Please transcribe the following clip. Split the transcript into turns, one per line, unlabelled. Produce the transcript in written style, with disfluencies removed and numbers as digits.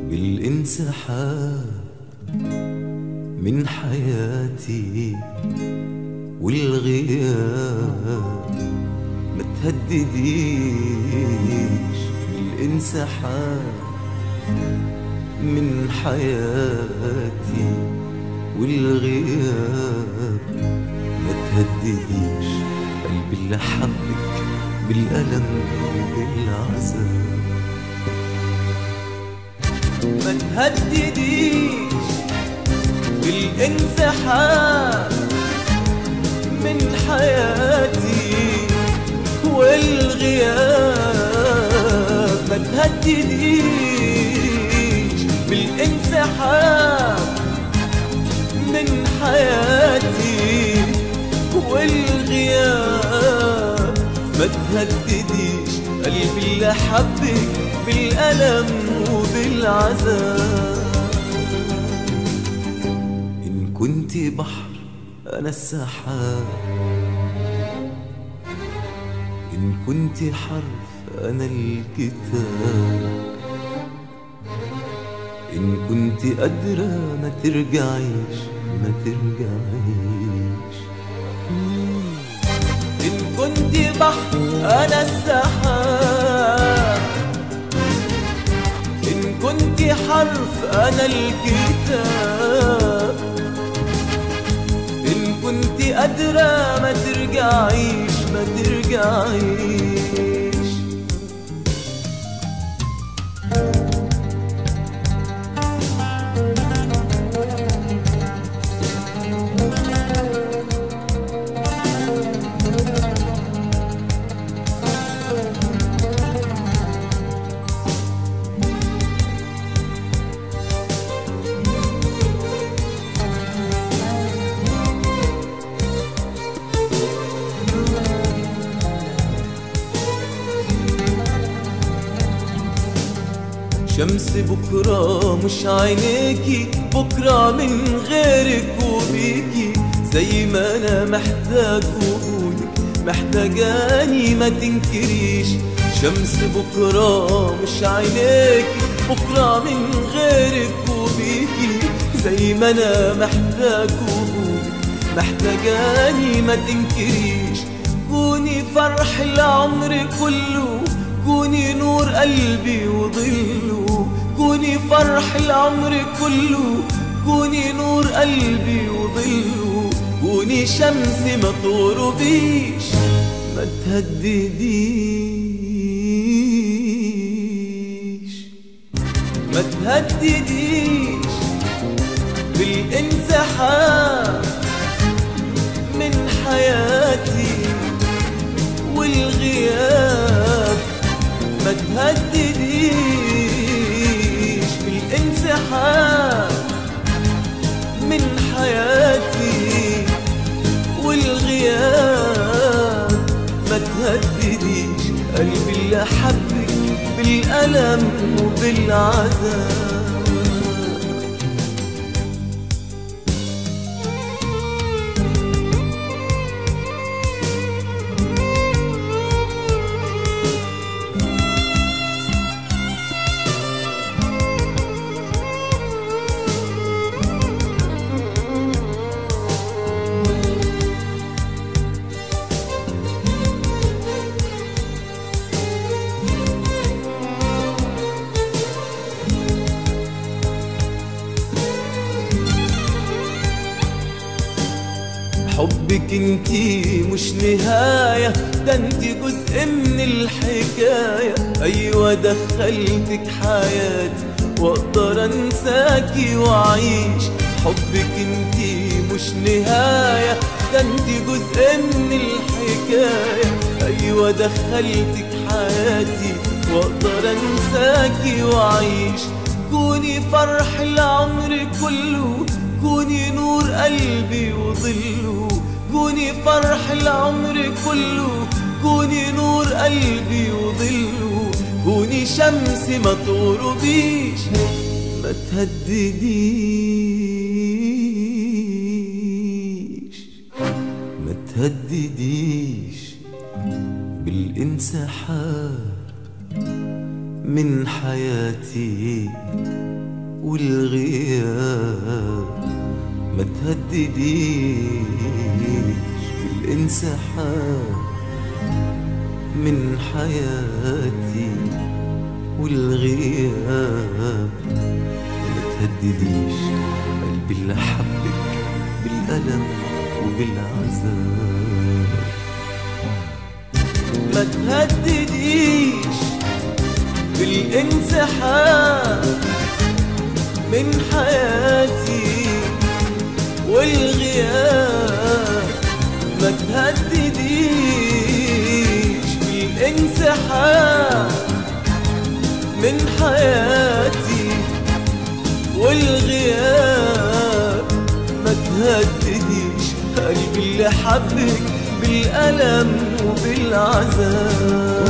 بالانسحاب من حياتي والغياب ما تهدديش. بالانسحاب من حياتي والغياب ما تهدديش. قلبي اللي حبك بالألم وبالعذاب ما تهدديش. بالانسحاب من حياتي والغياب ما تهدديش. بالانسحاب من حياتي والغياب ما تهدديش. قلبي اللي حبك بالألم وبالعذاب. إن كنت بحر أنا السحاب، إن كنت حرف أنا الكتاب، إن كنت قادرة ما ترجعيش ما ترجعيش. إن كنت بحر أنا السحاب، إن كنت حرف أنا الكتاب، إن كنت قادرة ما ترجعيش ما ترجعيش. شمس بكرة مش عينيكي، بكرة من غيرك وبيكي، زي ما أنا محتاج وجودك محتاجاني ما تنكريش. شمس بكرة مش عينيكي، بكرة من غيرك وبيكي، زي ما أنا محتاج وجودك محتاجاني ما تنكريش. كوني فرح العمر كله، كوني نور قلبي وظله، كوني فرح العمر كله، كوني نور قلبي وظله، كوني شمس ما تغربيش ما تهدديش ما تهدديش. بالانسحاب من حياتي والغياب ما تهدديش. بالانسحاب من حياتي والغياب ما تهدديش. قلبي اللي حبك بالألم وبالعذاب. حبك انتي مش نهاية، ده انتي جزء من الحكاية. ايوه دخلتك حياتي واقدر انساكي واعيش. حبك انتي مش نهاية، ده انتي جزء من الحكاية. ايوه دخلتك حياتي واقدر انساكي واعيش. كوني فرح العمر كله، كوني نور قلبي وظله، كوني فرح العمر كله، كوني نور قلبي وظله، كوني شمس ما تغربيش ما تهدديش ما تهدديش. بالانسحاب من حياتي والغياب. ما تهدديش بالانسحاب من حياتي والغياب. ما تهدديش قلبي اللي حبك بالألم وبالعذاب. ما تهدديش بالانسحاب من حياتي والغياب. ما تهدديش بالانسحاب من حياتي والغياب. ما تهدديش قلبي اللي حبك بالألم وبالعذاب.